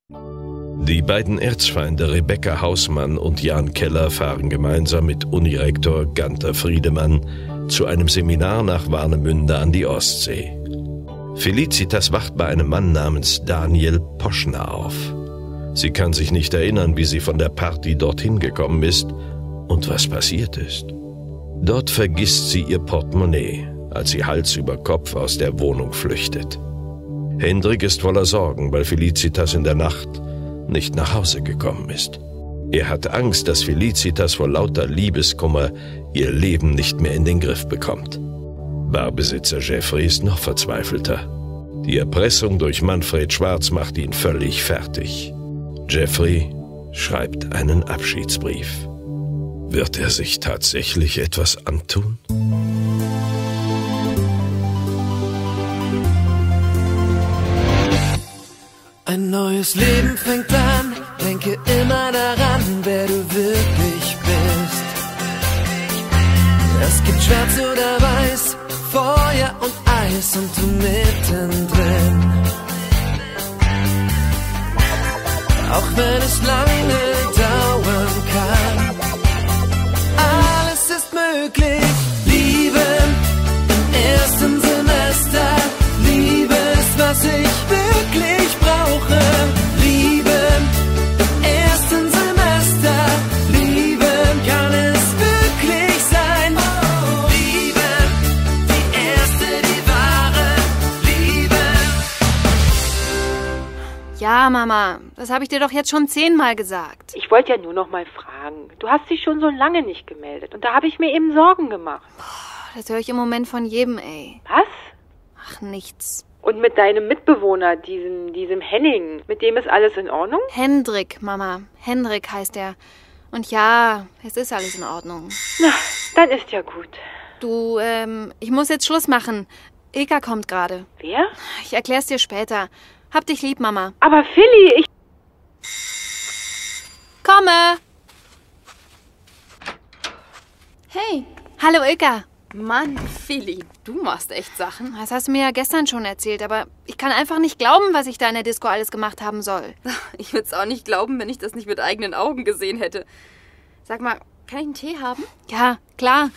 Die beiden Erzfeinde Rebecca Hausmann und Jan Keller fahren gemeinsam mit Unirektor Ganter Friedemann zu einem Seminar nach Warnemünde an die Ostsee. Felicitas wacht bei einem Mann namens Daniel Poschner auf. Sie kann sich nicht erinnern, wie sie von der Party dorthin gekommen ist und was passiert ist. Dort vergisst sie ihr Portemonnaie, als sie Hals über Kopf aus der Wohnung flüchtet. Hendrik ist voller Sorgen, weil Felicitas in der Nacht nicht nach Hause gekommen ist. Er hat Angst, dass Felicitas vor lauter Liebeskummer ihr Leben nicht mehr in den Griff bekommt. Barbesitzer Jeffrey ist noch verzweifelter. Die Erpressung durch Manfred Schwarz macht ihn völlig fertig. Jeffrey schreibt einen Abschiedsbrief. Wird er sich tatsächlich etwas antun? Ein neues Leben fängt an, denke immer daran, wer du wirklich bist. Es gibt schwarz oder weiß, Feuer und Eis und du mittendrin. Auch wenn es lange dauern kann, alles ist möglich. Liebe im ersten Semester, Liebe ist, was ich wirklich brauche. Liebe im ersten Semester, Liebe kann es wirklich sein. Liebe, die erste, die wahre Liebe. Ja, Mama, das habe ich dir doch jetzt schon 10-mal gesagt. Ich wollte ja nur noch mal fragen. Du hast dich schon so lange nicht gemeldet und da habe ich mir eben Sorgen gemacht. Das höre ich im Moment von jedem, ey. Was? Ach, nichts. Und mit deinem Mitbewohner, diesem Henning, mit dem ist alles in Ordnung? Hendrik, Mama. Hendrik heißt er. Und ja, es ist alles in Ordnung. Na, dann ist ja gut. Du, ich muss jetzt Schluss machen. Ilka kommt gerade. Wer? Ich erklär's dir später. Hab dich lieb, Mama. Aber Philly, ich... Komme! Hey, Hallo, Ilka. Mann, Philly, du machst echt Sachen. Das hast du mir ja gestern schon erzählt, aber ich kann einfach nicht glauben, was ich da in der Disco alles gemacht haben soll. Ich würde es auch nicht glauben, wenn ich das nicht mit eigenen Augen gesehen hätte. Sag mal, kann ich einen Tee haben? Ja, klar.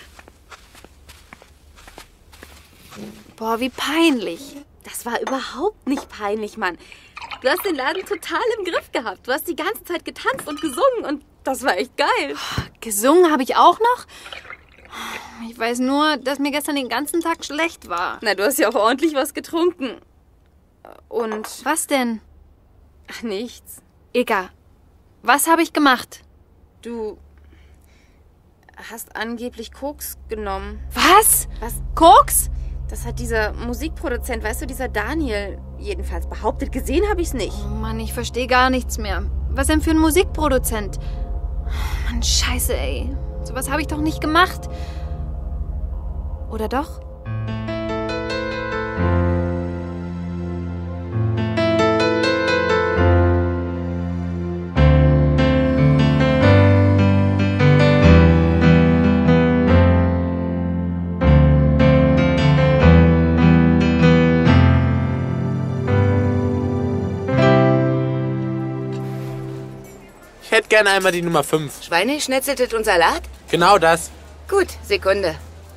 Boah, wie peinlich. Das war überhaupt nicht peinlich, Mann. Du hast den Laden total im Griff gehabt. Du hast die ganze Zeit getanzt und gesungen und das war echt geil. Gesungen habe ich auch noch? Ich weiß nur, dass mir gestern den ganzen Tag schlecht war. Na, du hast ja auch ordentlich was getrunken. Und... Was denn? Ach, nichts. Ilka, was habe ich gemacht? Du hast angeblich Koks genommen. Was? Was? Koks? Das hat dieser Musikproduzent, weißt du, dieser Daniel, jedenfalls behauptet. Gesehen habe ich es nicht. Oh Mann, ich verstehe gar nichts mehr. Was denn für ein Musikproduzent? Mann, scheiße, ey. Sowas habe ich doch nicht gemacht. Oder doch? Ich hätte gerne einmal die Nummer 5. Schweineschnetzeltet und Salat? Genau das. Gut, Sekunde.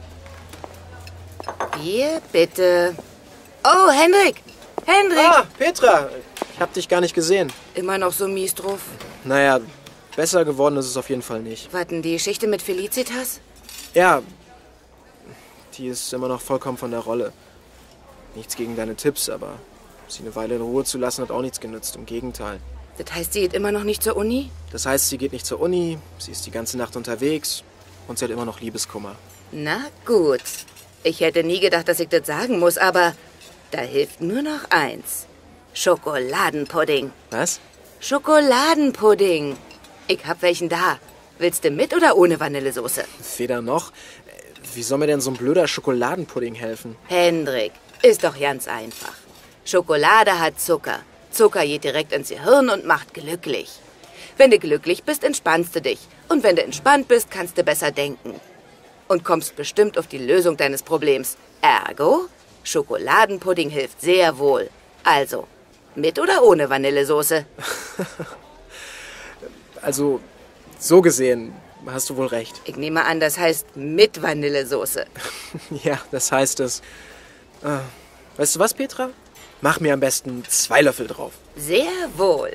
Hier, bitte. Oh, Hendrik! Hendrik! Ah, Petra! Ich hab dich gar nicht gesehen. Immer noch so mies drauf. Naja, besser geworden ist es auf jeden Fall nicht. Warten die Geschichte mit Felicitas? Ja, die ist immer noch vollkommen von der Rolle. Nichts gegen deine Tipps, aber sie eine Weile in Ruhe zu lassen, hat auch nichts genützt. Im Gegenteil. Das heißt, sie geht immer noch nicht zur Uni? Das heißt, sie geht nicht zur Uni, sie ist die ganze Nacht unterwegs und sie hat immer noch Liebeskummer. Na gut. Ich hätte nie gedacht, dass ich das sagen muss, aber da hilft nur noch eins. Schokoladenpudding. Was? Schokoladenpudding. Ich hab welchen da. Willst du mit oder ohne Vanillesoße? Weder noch. Wie soll mir denn so ein blöder Schokoladenpudding helfen? Hendrik, ist doch ganz einfach. Schokolade hat Zucker. Zucker geht direkt ins Gehirn und macht glücklich. Wenn du glücklich bist, entspannst du dich. Und wenn du entspannt bist, kannst du besser denken. Und kommst bestimmt auf die Lösung deines Problems. Ergo, Schokoladenpudding hilft sehr wohl. Also, mit oder ohne Vanillesoße? Also, so gesehen hast du wohl recht. Ich nehme an, das heißt mit Vanillesoße. Ja, das heißt es. Weißt du was, Petra? Mach mir am besten 2 Löffel drauf. Sehr wohl.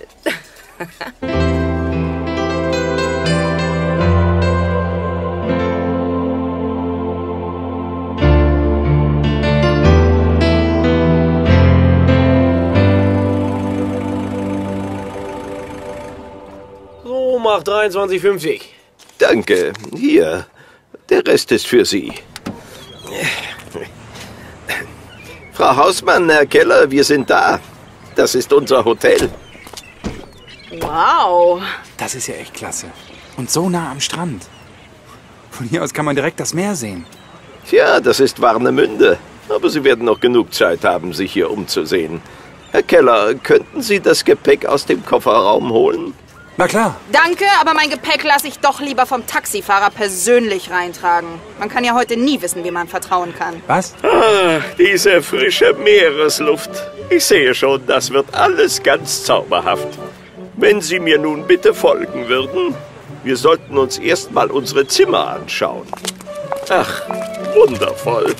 So, mach 23,50. Danke. Hier. Der Rest ist für Sie. Frau Hausmann, Herr Keller, wir sind da. Das ist unser Hotel. Wow. Das ist ja echt klasse. Und so nah am Strand. Von hier aus kann man direkt das Meer sehen. Tja, das ist Warnemünde. Aber Sie werden noch genug Zeit haben, sich hier umzusehen. Herr Keller, könnten Sie das Gepäck aus dem Kofferraum holen? Na klar. Danke, aber mein Gepäck lasse ich doch lieber vom Taxifahrer persönlich reintragen. Man kann ja heute nie wissen, wem man vertrauen kann. Was? Ah, diese frische Meeresluft. Ich sehe schon, das wird alles ganz zauberhaft. Wenn Sie mir nun bitte folgen würden, wir sollten uns erst mal unsere Zimmer anschauen. Ach, wundervoll.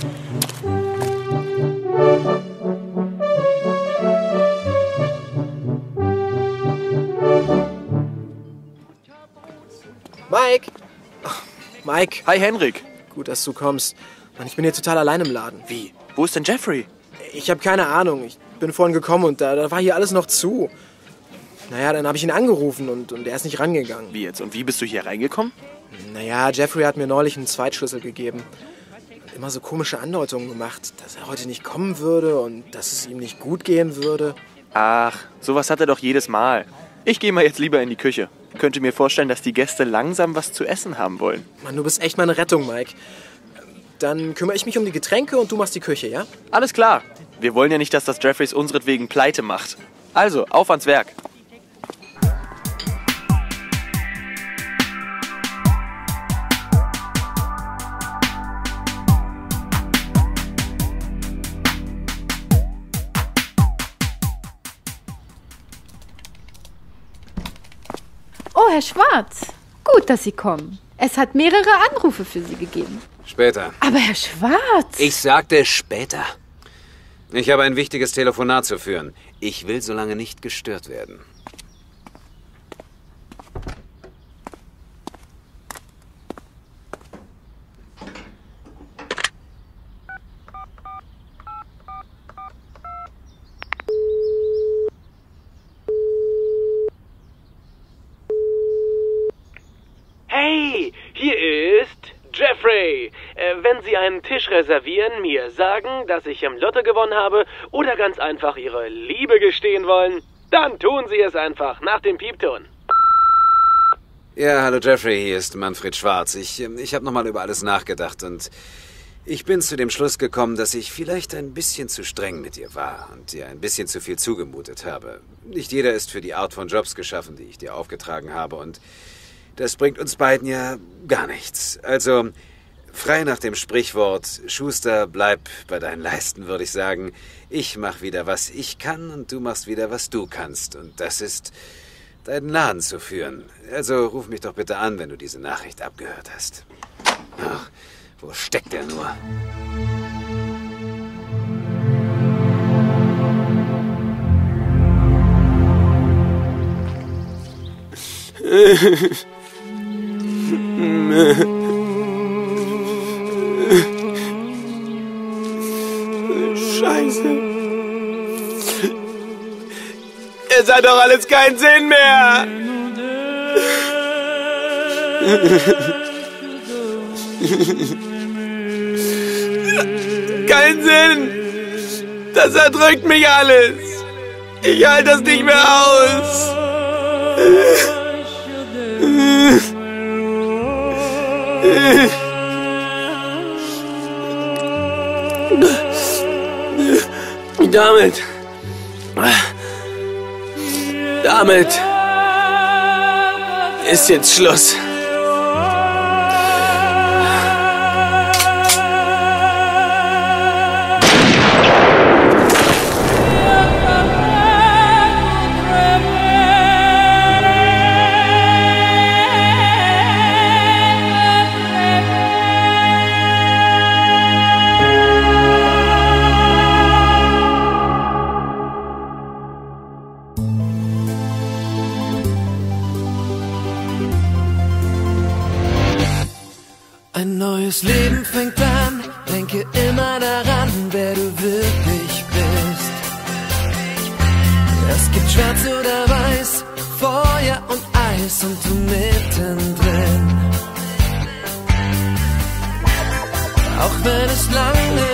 Mike! Ach, Mike. Hi, Henrik. Gut, dass du kommst. Mann, ich bin hier total allein im Laden. Wie? Wo ist denn Jeffrey? Ich habe keine Ahnung. Ich bin vorhin gekommen und da war hier alles noch zu. Naja, dann habe ich ihn angerufen und er ist nicht rangegangen. Wie jetzt? Und wie bist du hier reingekommen? Naja, Jeffrey hat mir neulich einen Zweitschlüssel gegeben. Immer so komische Andeutungen gemacht, dass er heute nicht kommen würde und dass es ihm nicht gut gehen würde. Ach, sowas hat er doch jedes Mal. Ich gehe mal jetzt lieber in die Küche. Könnte mir vorstellen, dass die Gäste langsam was zu essen haben wollen. Mann, du bist echt meine Rettung, Mike. Dann kümmere ich mich um die Getränke und du machst die Küche, ja? Alles klar. Wir wollen ja nicht, dass das Jeffreys unseretwegen pleite macht. Also, auf ans Werk. Oh, Herr Schwarz. Gut, dass Sie kommen. Es hat mehrere Anrufe für Sie gegeben. Später. Aber Herr Schwarz! Ich sagte später. Ich habe ein wichtiges Telefonat zu führen. Ich will so lange nicht gestört werden. Hey, hier ist Jeffrey. Wenn Sie einen Tisch reservieren, mir sagen, dass ich im Lotto gewonnen habe oder ganz einfach Ihre Liebe gestehen wollen, dann tun Sie es einfach nach dem Piepton. Ja, hallo Jeffrey, hier ist Manfred Schwarz. Ich habe nochmal über alles nachgedacht und ich bin zu dem Schluss gekommen, dass ich vielleicht ein bisschen zu streng mit dir war und dir ein bisschen zu viel zugemutet habe. Nicht jeder ist für die Art von Jobs geschaffen, die ich dir aufgetragen habe, und das bringt uns beiden ja gar nichts. Also, frei nach dem Sprichwort, Schuster, bleib bei deinen Leisten, würde ich sagen. Ich mach wieder, was ich kann, und du machst wieder, was du kannst. Und das ist, deinen Laden zu führen. Also ruf mich doch bitte an, wenn du diese Nachricht abgehört hast. Ach, wo steckt er nur? Scheiße. Es hat doch alles keinen Sinn mehr. Kein Sinn. Das erdrückt mich alles. Ich halte das nicht mehr aus. Damit ist jetzt Schluss. neues Leben fängt an. Denke immer daran, wer du wirklich bist. Es gibt schwarz oder weiß, Feuer und Eis und du mittendrin. Auch wenn es lange